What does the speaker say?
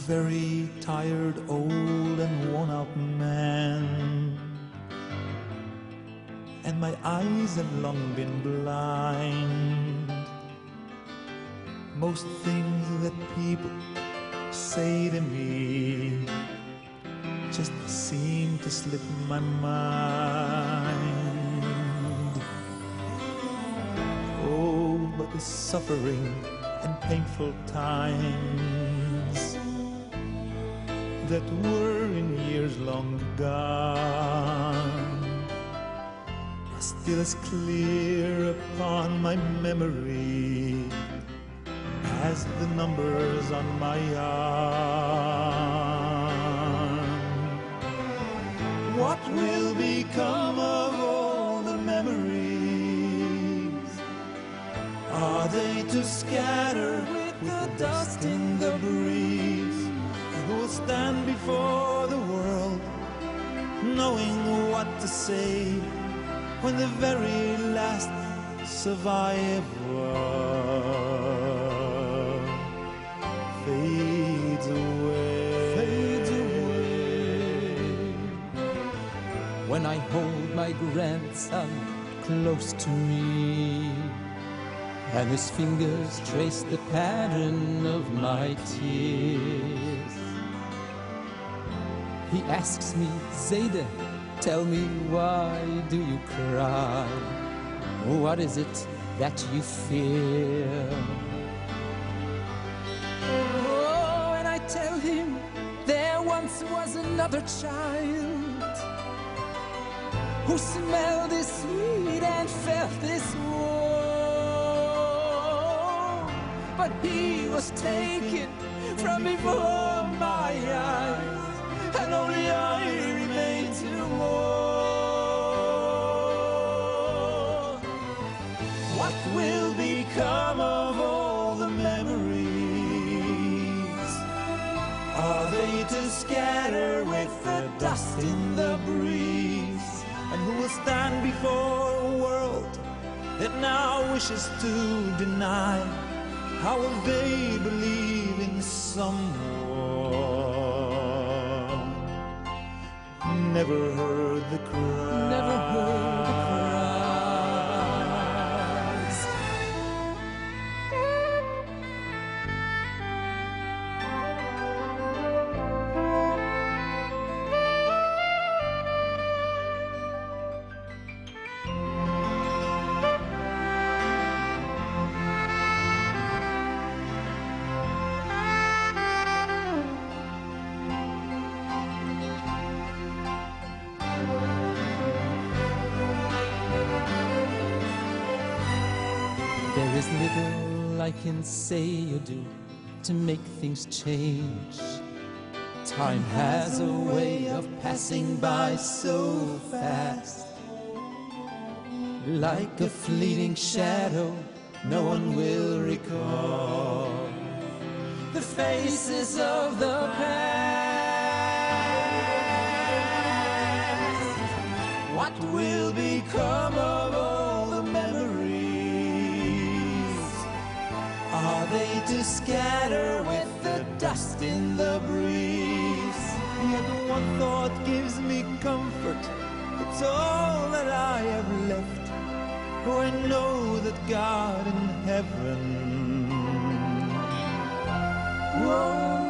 very tired, old and worn out man, and my eyes have long been blind. Most things that people say to me just seem to slip my mind. Oh, but the suffering and painful times that were in years long gone are still as clear upon my memory as the numbers on my arm. What will become of all the memories? Are they to scatter with the dust in the breeze? Who will stand before the world knowing what to say when the very last survivor fades away, fades away? When I hold my grandson close to me and his fingers trace the pattern of my tears, he asks me, Zayde, tell me, why do you cry? What is it that you fear? Oh, and I tell him, there once was another child who smelled this sweet and felt this warm, but he was taken from before my eyes, and only I remain to mourn. What will become of all the memories? Are they to scatter with the dust in the breeze? And who will stand before a world that now wishes to deny? How will they believe in someone never heard the cry? Never heard the cries. There is little I can say or do to make things change. Time has a way of passing by so fast, like a fleeting shadow no one will recall the faces of the past. What will become of all the memories? Are they to scatter with the dust in the breeze? Yet one thought gives me comfort, it's all that I have left, for I know that God in heaven